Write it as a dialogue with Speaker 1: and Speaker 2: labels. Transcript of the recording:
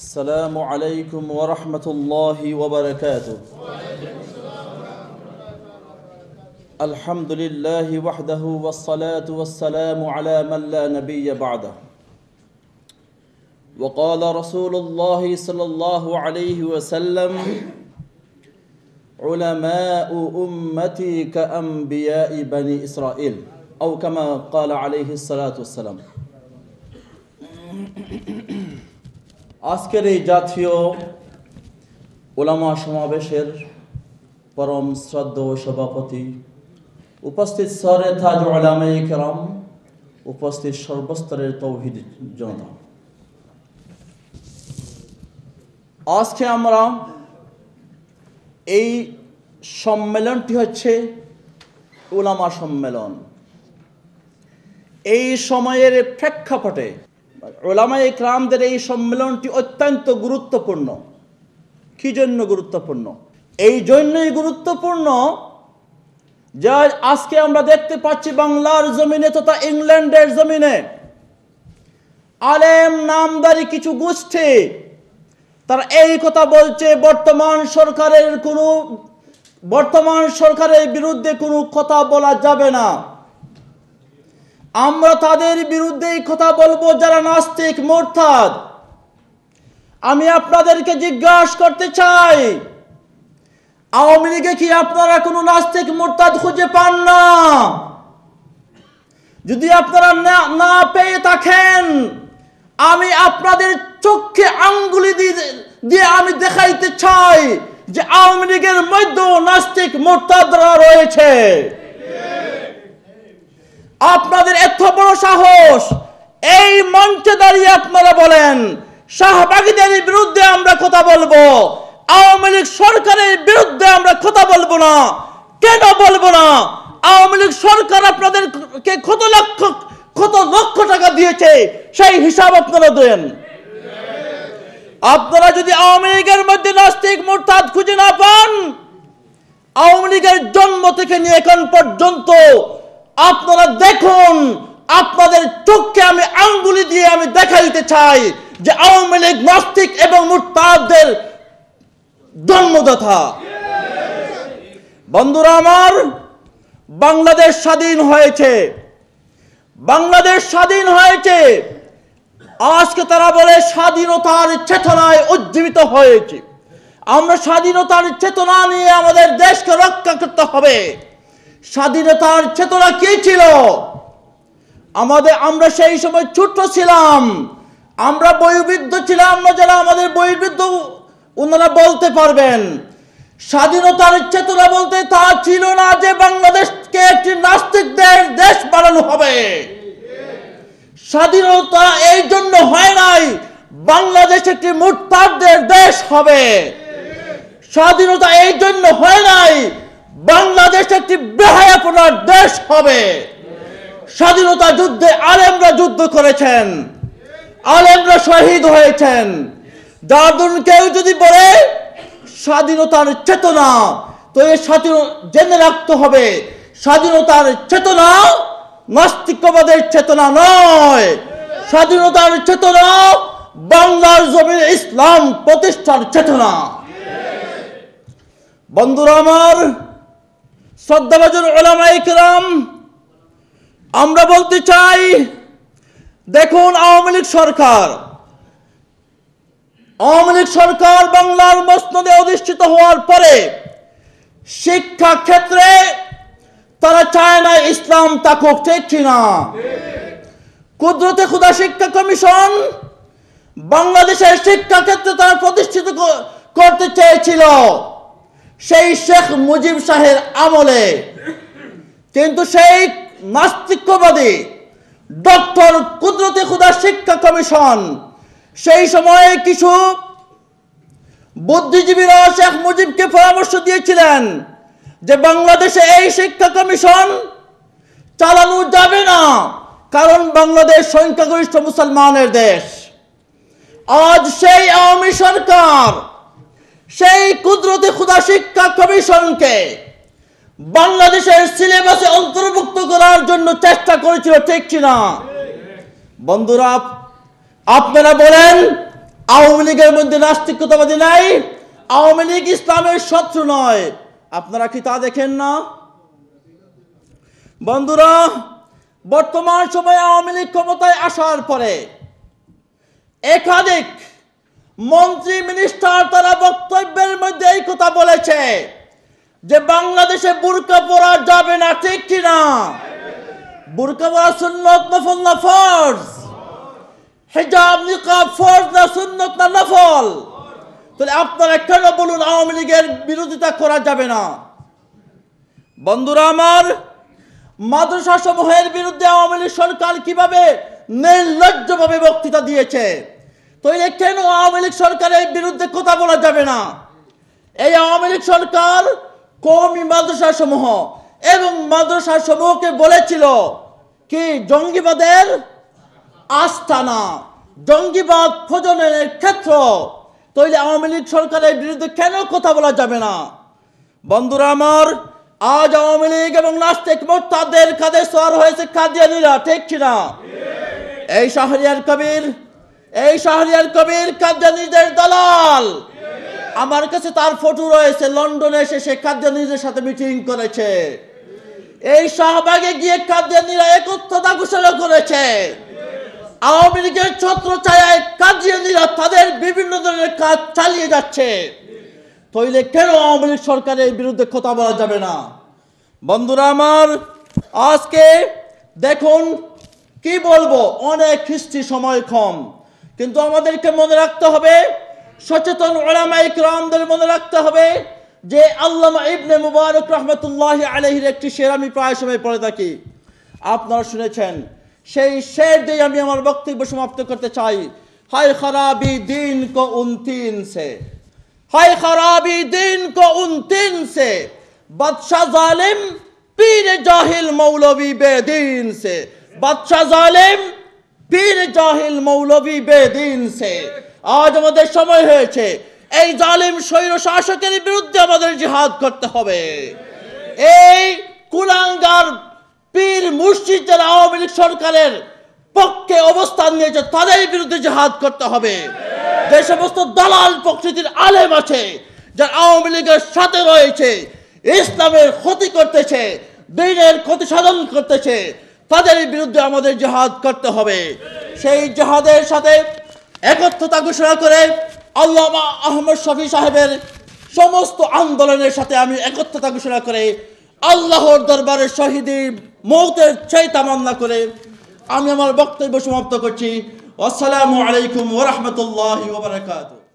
Speaker 1: السلام عليكم ورحمة الله وبركاته. الحمد لله وحده والصلاة والسلام على من لا نبي بعده. وقال رسول الله صلى الله عليه وسلم: علماء أمتي كأنبياء بني إسرائيل، أو كما قال عليه الصلاة والسلام. আজকের এই জাতীয় উলামা সমাবেশের পরম শ্রদ্ধেয় সভাপতি, উপস্থিত সরে তাজ উলামায়ে কেরাম, উপস্থিত সর্বস্তরের তৌহিদ জনতা, আজকে আমরা এই সম্মেলনটি হচ্ছে উলামা সম্মেলন। এই সময়ের প্রেক্ষাপটে উলামায়ে কেরামদের এই সম্মেলনটি অত্যন্ত গুরুত্বপূর্ণ। কি জন্য গুরুত্বপূর্ণ? এই জন্যই গুরুত্বপূর্ণ যে আজকে আমরা দেখতে পাচ্ছি বাংলার জমিনে তথা ইংল্যান্ডের জমিনে আলেম নামদারি কিছু গোষ্ঠী তারা এই কথা বলছে বর্তমান সরকারের বিরুদ্ধে কোনো কথা বলা যাবে না। আমরা তাদের বিরুদ্ধেই কথা বলবো যারা নাস্তিক মুরতাদ। আমি আপনাদেরকে জিজ্ঞাসা করতে চাই, আওয়ামী লীগে কি আপনারা কোনো নাস্তিক মুরতাদ খুঁজে পান না? যদি আপনারা না পেয়ে থাকেন, আমি আপনাদের চোখে আঙ্গুলি দিয়ে আমি দেখাইতে চাই যে আওয়ামী লীগের মধ্যেও নাস্তিক মুরতাদরা রয়েছে। আপনাদের এত বড় সাহস, এই মঞ্চে দাঁড়িয়ে আপনারা বলেন শাহবাগীদের বিরুদ্ধে আমরা কথা বলবো, আওয়ামী লীগ সরকারের বিরুদ্ধে আমরা কথা বলবো না। কেন বলবো না? আওয়ামী লীগ সরকার আপনাদেরকে কত লক্ষ টাকা দিয়েছে, সেই হিসাব আপনারা দেন। আপনারা যদি আওয়ামী লীগের মধ্যে নাস্তিক মুরতাদ খুঁজে না পান, আওয়ামী লীগের জন্ম থেকে নিয়ে এখন পর্যন্ত আপনারা দেখুন, আপনাদের চোখকে আমি আঙ্গুলি দিয়ে আমি দেখাইতে চাই যে আওয়ামী লীগ নাস্তিক এবং মুরতাদদের জন্মদাতা। বন্ধুরা আমার, বাংলাদেশ স্বাধীন হয়েছে। আজকে তারা বলে স্বাধীনতার চেতনায় উজ্জীবিত হয়েছে। আমরা স্বাধীনতার চেতনা নিয়ে আমাদের দেশকে রক্ষা করতে হবে। স্বাধীনতার চেতনা কি ছিল? আমরা সেই সময় ছোট ছিলাম, আমরা বয়োবৃদ্ধ ছিলাম না। যারা আমাদের বয়োবৃদ্ধ ওনারা বলতে পারবেন, স্বাধীনতার চেতনা বলতে তা ছিল না যে বাংলাদেশকে একটি নাস্তিকদের দেশ বানানো হবে। স্বাধীনতা এই জন্য হয় নাই বাংলাদেশ একটি মুরতাদদের দেশ হবে। স্বাধীনতা এই জন্য হয় নাই বাংলাদেশ একটি বেহায়াপনার দেশ হবে। স্বাধীনতা যুদ্ধে আলেমরা যুদ্ধ করেছেন, আলেমরা শহীদ হয়েছেন। যার জন্য কেউ যদি বলে স্বাধীনতার চেতনা, তো এই জেনে রাখতে হবে স্বাধীনতার চেতনা নাস্তিকবাদের চেতনা নয়। স্বাধীনতার চেতনা বাংলার জমিনে ইসলাম প্রতিষ্ঠার চেতনা। বন্ধুরা আমার, শ্রদ্ধাভাজন উলামায়ে কেরাম, আমরা বলতে চাই, দেখুন আওয়ামী লীগ সরকার বাংলার মসনদে অধিষ্ঠিত হওয়ার পরে শিক্ষা ক্ষেত্রে তারা চায় না ইসলাম থাকুক, ঠিক কিনা? কুদরতে খুদা শিক্ষা কমিশন বাংলাদেশের শিক্ষা ক্ষেত্রে তারা প্রতিষ্ঠিত করতে চেয়েছিল সেই শেখ মুজিব শাহের আমলে, কিন্তু সেই নাস্তিকবাদী ডক্টর কুদরতে খুদা শিক্ষা কমিশন সেই সময়ে কিছু বুদ্ধিজীবীরা শেখ মুজিবকে পরামর্শ দিয়েছিলেন যে বাংলাদেশে এই শিক্ষা কমিশন চালানো যাবে না, কারণ বাংলাদেশ সংখ্যাগরিষ্ঠ মুসলমানের দেশ। আজ সেই আওয়ামী সরকার সেই কুদরতে খুদা শিক্ষা কমিশনকে বাংলাদেশের সিলেবাসে অন্তর্ভুক্ত করার জন্য চেষ্টা করেছিল, ঠিক কিনা? বন্ধুরা, আপনারা বলেন আওয়ামী লীগের মধ্যে নাস্তিকতাবাদী নাই, আওয়ামী লীগ ইসলামের শত্রু নয়। আপনারা কি তা দেখেন না? বন্ধুরা, বর্তমান সময়ে আওয়ামী লীগ ক্ষমতায় আসার পরে একাধিক মন্ত্রী মিনিস্টার তারা বক্তব্যের মধ্যে এই কথা বলেছে যে বাংলাদেশে বুরকা পরা যাবে না, ঠিক কিনা? বুরকা পরা সুন্নত নফল না ফরজ? হিজাব নিকাব ফরজ না সুন্নত না নফল? তাহলে আপনারা কেন বলুন আওয়ামী লীগের বিরোধিতা করা যাবে না? বন্ধুরা আমার, মাদ্রাসা সমূহের বিরুদ্ধে আওয়ামী লীগ সরকার কিভাবে নির্লজ্জভাবে বক্তৃতা দিয়েছে, তাহলে কেন আওয়ামী লীগ সরকারের বিরুদ্ধে কথা বলা যাবে না? এই আওয়ামী লীগ সরকার কওমি মাদ্রাসা সমূহ এবং মাদ্রাসা সমূহকে বলেছিল কি জঙ্গিবাদের আস্তানা, জঙ্গিবাদ প্রজননের ক্ষেত্র। তাহলে আওয়ামী লীগ সরকারের বিরুদ্ধে কেন কথা বলা যাবে না? বন্ধুরা আমার, আজ আওয়ামী লীগ এবং নাস্তিক মোরতাদের কাঁধে সওয়ার হয়েছে কাদিয়ানীরা, ঠিক কিনা? এই শাহরিয়ার কবির কাদিয়ানীদের দালাল। আমার কাছে তার ফটো রয়েছে, লন্ডনে এসে সে কাদিয়ানীদের সাথে মিটিং করেছে। এই শাহবাগে গিয়ে কাদিয়ানীরা একত্রতা ঘোষণা করেছে। আওয়ামী লীগের ছত্র ছায়ায় কাদিয়ানীরা তাদের বিভিন্ন ধরনের কাজ চালিয়ে যাচ্ছে। তাইলে কেন আওয়ামী লীগ সরকারের বিরুদ্ধে কথা বলা যাবে না? বন্ধুরা আমার, আজকে দেখুন কি বলবো, অনেক খ্রিস্টি সময় কম, কিন্তু আমাদেরকে মনে রাখতে হবে, সচেতন উলামায়ে কিরামদের মনে রাখতে হবে যে আল্লামা ইবনে মুবারক রাহমাতুল্লাহি আলাইহির একটি শের আমি প্রায় সময় পড়ে থাকি, আপনারা শুনেছেন। সেই শের দিয়ে আমি আমার বক্তব্য সমাপ্ত করতে চাই। হায় খরাবি দিন কো উন তিন সে, হায় খরাবি দিন কো উন তিন সে, বাদশাহ জালিম পীর জাহিল মৌলবী বেদিন সে, বাদশাহ জালিম পীর জাহিল মৌলবী বেদিন সে। আজ আমাদের সময় হয়েছে এই জালিম স্বৈর শাসকের বিরুদ্ধে আমাদের জিহাদ করতে হবে। এই কুলাঙ্গার পীর মুর্শিদ যারা আওয়ামী লীগ সরকারের পক্ষে অবস্থান নিয়েছে তাদের বিরুদ্ধে জিহাদ করতে হবে। যে সমস্ত দালাল প্রকৃতির আলেম আছে যারা আওয়ামী লীগের সাথে রয়েছে, ইসলামের ক্ষতি করতেছে, দ্বীনের ক্ষতি সাধন করতেছে, তাদের বিরুদ্ধে আমাদের জিহাদ করতে হবে। সেই জিহাদের সাথে একত্রতা ঘোষণা করে আল্লামা আহমদ শফী সাহেবের সমস্ত আন্দোলনের সাথে আমি একত্রতা ঘোষণা করে আল্লাহর দরবারে শহীদি মওতের চাই তামান্না করে আমি আমার বক্তব্য সমাপ্ত করছি। আসসালামু আলাইকুম ওয়া রাহমাতুল্লাহি ওয়া বারাকাতুহু।